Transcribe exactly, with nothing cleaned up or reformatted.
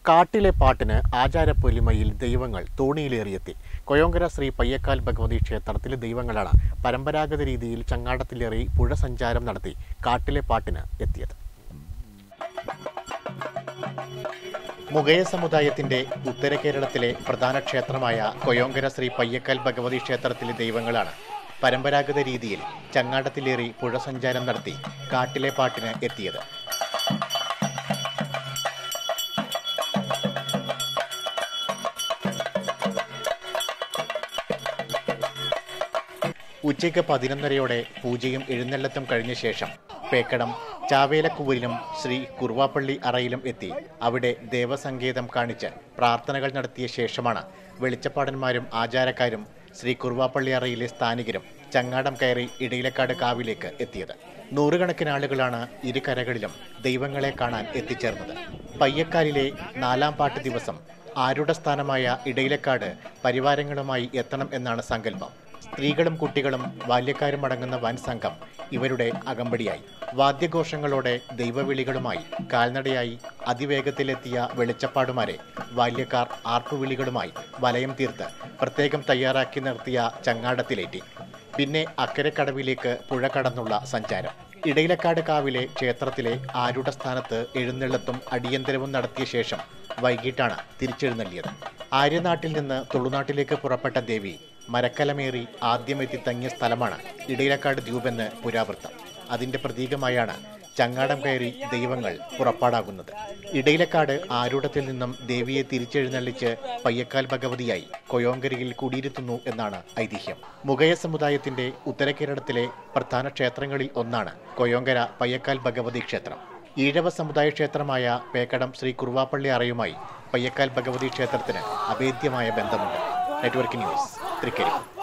കാട്ടിലെ പാട്ടിന് ആചാരപ്പൊലിമയിൽ ദൈവങ്ങൾ തോണിയിലേറിയെത്തി. കൊയോങ്കര ശ്രീ പയ്യക്കാൽ ഭഗവതി ക്ഷേത്രത്തിലെ ദൈവങ്ങളാണ് പരമ്പരാഗത രീതിയിൽ ചങ്ങാടത്തിലേറി പുഴ സഞ്ചാരം നടത്തി കാട്ടിലെ പാട്ടിന് എത്തിയത്. മുഗയ സമുദായത്തിന്റെ ഉത്തര കേരളത്തിലെ പ്രധാന ക്ഷേത്രമായ കൊയോങ്കര ശ്രീ പയ്യക്കാൽ ഭഗവതി ക്ഷേത്രത്തിലെ ദൈവങ്ങളാണ് പരമ്പരാഗത രീതിയിൽ ചങ്ങാടത്തിലേറി പുഴ സഞ്ചാരം നടത്തി കാട്ടിലെ പാട്ടിന് എത്തിയത്. ഉച്ചയ്ക്ക് പതിനൊന്നരയോടെ പൂജയും എഴുന്നള്ളത്തും കഴിഞ്ഞ ശേഷം പേക്കടം ചാവേലക്കൂവലിലും ശ്രീ കുറുവാപ്പള്ളി അറയിലും എത്തി അവിടെ ദേവസങ്കേതം കാണിച്ച് പ്രാർത്ഥനകൾ നടത്തിയ ശേഷമാണ് വെളിച്ചപ്പാടന്മാരും ആചാരക്കാരും ശ്രീ കുറുവാപ്പള്ളി അറയിലെ സ്ഥാനികരും ചങ്ങാടം കയറി ഇടയിലക്കാട് കാവിലേക്ക് എത്തിയത്. നൂറുകണക്കിന് ആളുകളാണ് ഇരു കരകളിലും ദൈവങ്ങളെ കാണാൻ എത്തിച്ചേർന്നത്. പയ്യക്കാലിലെ നാലാം പാട്ട് ദിവസം ആരുടെ സ്ഥാനമായ ഇടയിലക്കാട് പരിവാരങ്ങളുമായി എത്തണം എന്നാണ് സങ്കല്പം. സ്ത്രീകളും കുട്ടികളും ബാല്യക്കാരും അടങ്ങുന്ന വൻ സംഘം ഇവരുടെ അകമ്പടിയായി. വാദ്യഘോഷങ്ങളോടെ ദൈവവിളികളുമായി കാൽനടയായി അതിവേഗത്തിലെത്തിയ വെളിച്ചപ്പാടുമാരെ ബാല്യക്കാർ ആർപ്പുവിളികളുമായി വലയം തീർത്ത് പ്രത്യേകം തയ്യാറാക്കി നിർത്തിയ ചങ്ങാടത്തിലേറ്റി. പിന്നെ അക്കരക്കടവിലേക്ക് പുഴ കടന്നുള്ള സഞ്ചാരം. ഇടയിലക്കാട് കാവിലെ ക്ഷേത്രത്തിലെ ആരുടെ സ്ഥാനത്ത് എഴുന്നള്ളത്തും അടിയന്തരവും നടത്തിയ ശേഷം വൈകിട്ടാണ് തിരിച്ചെഴുന്നള്ളിയത്. ആര്യനാട്ടിൽ നിന്ന് തുളുനാട്ടിലേക്ക് പുറപ്പെട്ട ദേവി മരക്കലമേറി ആദ്യമെത്തി തങ്ങിയ സ്ഥലമാണ് ഇടയിലക്കാട് ദ്വീപെന്ന് പുരാവൃത്തം. അതിന്റെ പ്രതീകമായാണ് ചങ്ങാടം കയറി ദൈവങ്ങൾ പുറപ്പാടാകുന്നത്. ഇടയിലക്കാട് ആരൂഢത്തിൽ നിന്നും ദേവിയെ തിരിച്ചെഴുന്നള്ളിച്ച് പയ്യക്കാൽ ഭഗവതിയായി കൊയോങ്കരയിൽ കുടിയിരുത്തുന്നു എന്നാണ് ഐതിഹ്യം. മുഗയ സമുദായത്തിന്റെ ഉത്തര കേരളത്തിലെ പ്രധാന ക്ഷേത്രങ്ങളിൽ ഒന്നാണ് കൊയോങ്കര പയ്യക്കാൽ ഭഗവതി ക്ഷേത്രം. ഈഴവ സമുദായ ക്ഷേത്രമായ പേക്കടം ശ്രീ കുറുവാപ്പള്ളി അറയുമായി പയ്യക്കാൽ ഭഗവതി ക്ഷേത്രത്തിന് അഭേദ്യമായ ബന്ധമുണ്ട്. Network news, Trikaripur.